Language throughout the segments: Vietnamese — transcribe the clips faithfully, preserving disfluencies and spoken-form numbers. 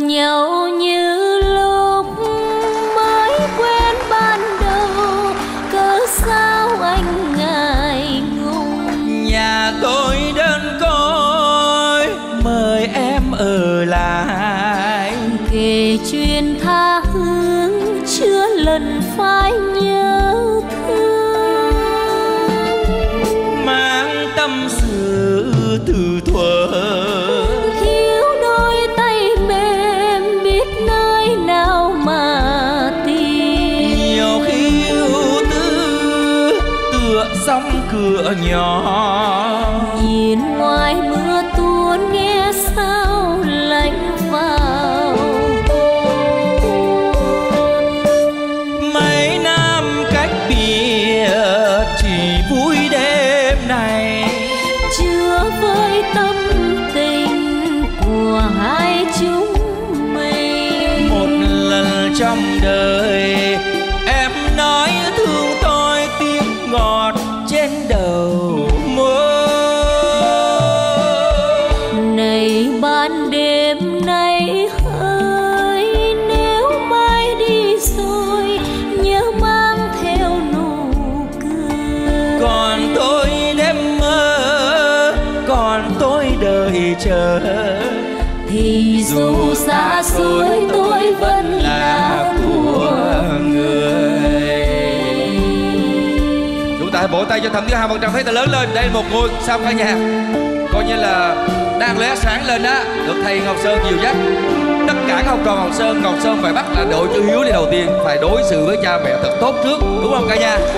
nhau như lúc mới quen ban đầu, cớ sao anh ngại ngùng. Nhà tôi đơn côi, mời em ở lại, kể chuyện tha hương chưa lần phai nhớ thương. mang tâm sự từ thuở, Thiếu đôi tay mềm biết nơi nào mà tìm. nhiều khi ưu tư tựa sóng cửa nhỏ, Nhìn ngoài mưa tuôn nghe sao lạnh vào. mấy năm cách biệt chỉ vui đêm này, Chưa với tâm tình của hai chúng mình. một lần trong đời em nói thương tôi tiếng ngọt trên đầu môi. Này ban đêm nay hỡi, nếu mai đi rồi nhớ mang theo nụ cười. Còn tôi đêm mơ, còn tôi đợi chờ, Thì dù xa xôi tôi vẫn là của người. Chúng ta hãy vỗ tay cho Thẩm Thứ Hai một tràng pháo tay lớn lên. Đây là một ngôi sao ca nhạc coi như là đang lóe sáng lên á, được thầy Ngọc Sơn dìu dắt. Tất cả học trò Ngọc Sơn, Ngọc Sơn phải bắt là đội chữ hiếu đi đầu tiên, phải đối xử với cha mẹ thật tốt trước, đúng không cả nhà?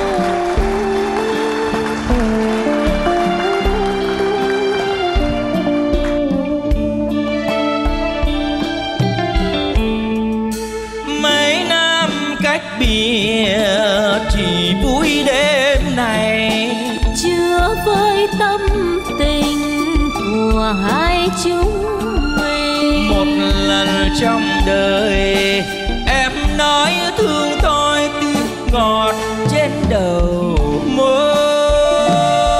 Mấy năm cách biệt chỉ vui đêm này, chưa với tâm tình của hai chúng mình. một lần trong đời em nói thương tôi tiếng ngọt trên đầu môi.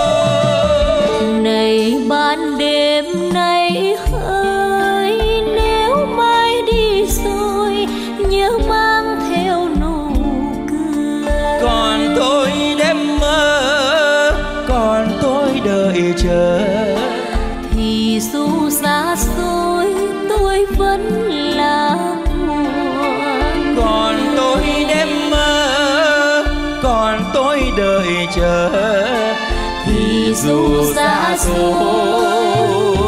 Này ban đêm nay hỡi, nếu mai đi rồi nhớ mang theo nụ cười. Còn tôi đêm mơ, còn tôi đợi chờ, Thì dù xa xôi tôi vẫn là của. còn tôi đêm mơ, còn tôi đợi chờ, Thì dù xa xôi